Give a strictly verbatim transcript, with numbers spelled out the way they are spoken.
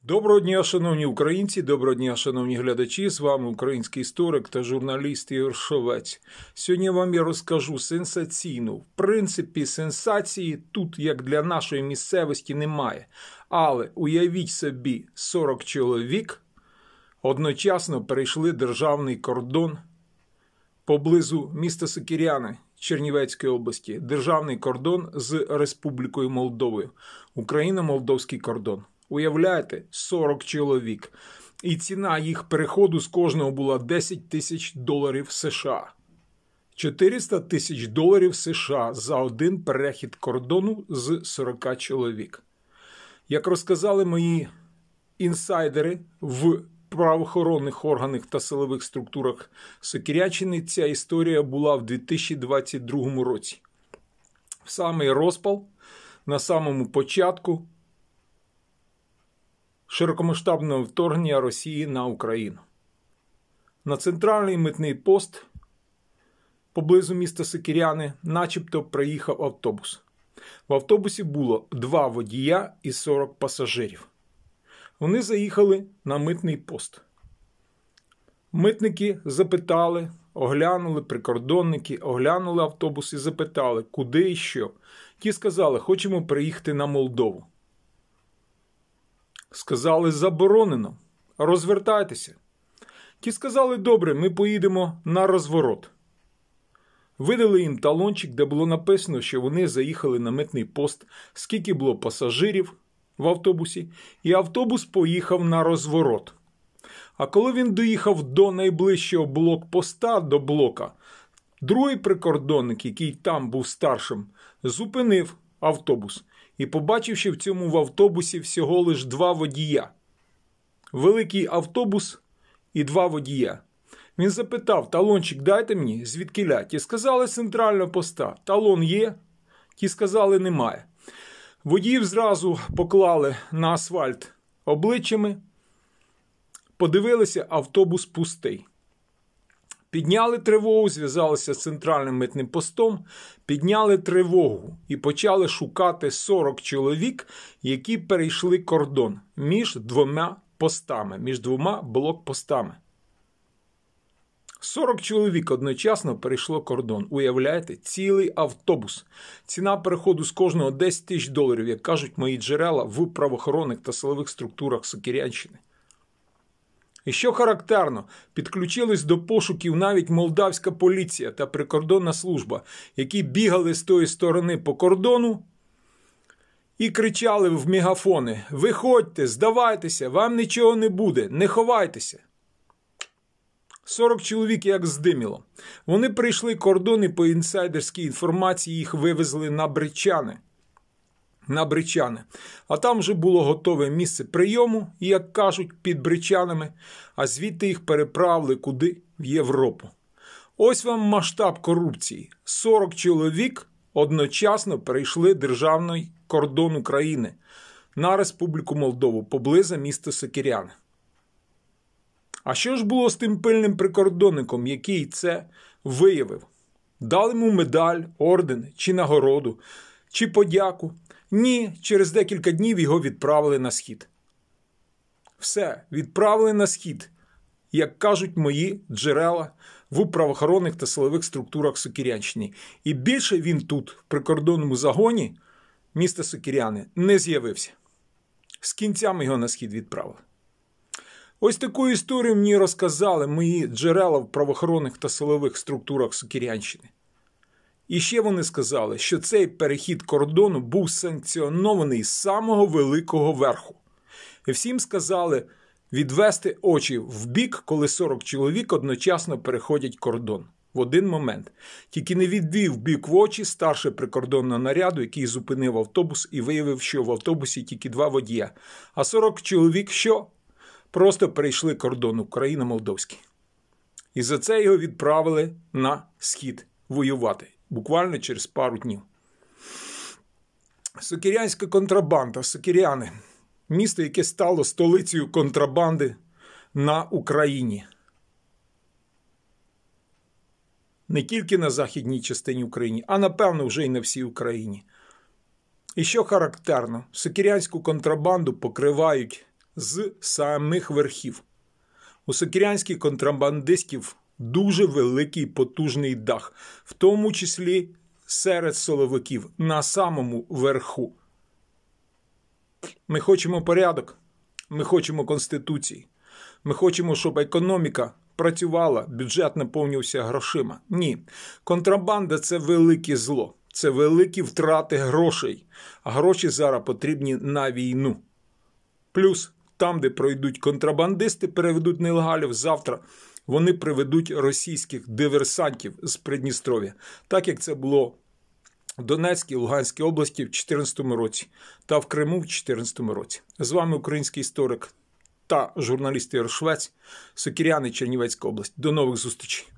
Доброго дня, шановні українці, доброго дня, шановні глядачі, з вами український історик та журналіст Ігор Шовець. Сьогодні вам я розкажу сенсаційну. В принципі, сенсації тут, як для нашої місцевості, немає. Але уявіть собі, сорок чоловік одночасно перейшли державний кордон поблизу міста Сокиряни Чернівецької області. Державний кордон з Республікою Молдовою. Україно-молдовський кордон. Уявляєте, сорок чоловік. І ціна їх переходу з кожного була десять тисяч доларів США. чотириста тисяч доларів США за один перехід кордону з сорока чоловік. Як розказали мої інсайдери в правоохоронних органах та силових структурах Сокиряччини, ця історія була в дві тисячі двадцять другому році. В самий розпал, на самому початку широкомасштабного вторгнення Росії на Україну. На центральний митний пост поблизу міста Сокиряни начебто приїхав автобус. В автобусі було два водія і сорок пасажирів. Вони заїхали на митний пост. Митники запитали, оглянули, прикордонники, оглянули автобус і запитали, куди і що. Ті сказали, хочемо приїхати на Молдову. Сказали, заборонено, розвертайтеся. Ті сказали, добре, ми поїдемо на розворот. Видали їм талончик, де було написано, що вони заїхали на митний пост, скільки було пасажирів в автобусі, і автобус поїхав на розворот. А коли він доїхав до найближчого блокпоста, до блока, другий прикордонник, який там був старшим, зупинив автобус. І побачивши в цьому в автобусі всього лиш два водія. Великий автобус і два водія. Він запитав, талончик дайте мені, звідкіля? Ті сказали, з центрального поста. Талон є? Ті сказали, немає. Водіїв зразу поклали на асфальт обличчями. Подивилися, автобус пустий. Підняли тривогу, зв'язалися з центральним митним постом, підняли тривогу і почали шукати сорок чоловік, які перейшли кордон між двома постами, між двома блокпостами. сорок чоловік одночасно перейшло кордон. Уявляєте, цілий автобус. Ціна переходу з кожного десять тисяч доларів, як кажуть мої джерела в правоохоронних та силових структурах Сокирянщини. І що характерно, підключились до пошуків навіть молдавська поліція та прикордонна служба, які бігали з тої сторони по кордону і кричали в мегафони: «Виходьте, здавайтеся, вам нічого не буде, не ховайтеся». сорок чоловік як здиміло. Вони прийшли кордон і по інсайдерській інформації їх вивезли на Бричани. На Бричани. А там вже було готове місце прийому, як кажуть, під Бричанами, а звідти їх переправили куди? В Європу. Ось вам масштаб корупції. сорок чоловік одночасно перейшли державний кордон України на Республіку Молдову, поблизу міста Сокиряни. А що ж було з тим пильним прикордонником, який це виявив? Дали йому медаль, орден чи нагороду, чи подяку? Ні, через декілька днів його відправили на схід. Все, відправили на схід, як кажуть мої джерела в правоохоронних та силових структурах Сокирянщини. І більше він тут, в прикордонному загоні міста Сокиряни, не з'явився. З кінцями його на схід відправили. Ось таку історію мені розказали мої джерела в правоохоронних та силових структурах Сокирянщини. І ще вони сказали, що цей перехід кордону був санкціонований з самого великого верху. І всім сказали відвести очі в бік, коли сорок чоловік одночасно переходять кордон. В один момент. Тільки не відвів в бік в очі старший прикордонного наряду, який зупинив автобус і виявив, що в автобусі тільки два водія. А сорок чоловік що? Просто перейшли кордон Україно-молдовський. І за це його відправили на схід воювати. Буквально через пару днів. Сокирянська контрабанда, Сокиряни. Місто, яке стало столицею контрабанди на Україні. Не тільки на західній частині України, а напевно вже й на всій Україні. І що характерно, сокирянську контрабанду покривають з самих верхів. У сокирянських контрабандистів дуже великий потужний дах, в тому числі серед силовиків, на самому верху. Ми хочемо порядок, ми хочемо Конституції, ми хочемо, щоб економіка працювала, бюджет наповнювався грошима. Ні, контрабанда – це велике зло, це великі втрати грошей, а гроші зараз потрібні на війну. Плюс там, де пройдуть контрабандисти, переведуть нелегалів, завтра вони приведуть російських диверсантів з Придністров'я, так як це було в Донецькій, Луганській області в дві тисячі чотирнадцятому році та в Криму в дві тисячі чотирнадцятому році. З вами український історик та журналіст Ігор Швець, Сокиряни, Чернівецька область. До нових зустрічей.